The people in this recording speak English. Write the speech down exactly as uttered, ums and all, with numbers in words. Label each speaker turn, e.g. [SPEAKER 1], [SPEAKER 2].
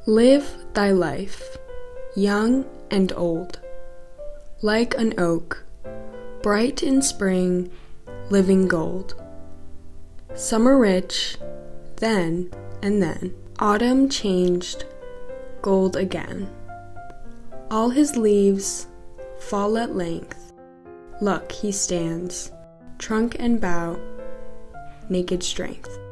[SPEAKER 1] Live thy life, young and old, like an oak, bright in spring, living gold. Summer rich, then and then, autumn changed, gold again. All his leaves fall at length. Look, he stands, trunk and bough, naked strength.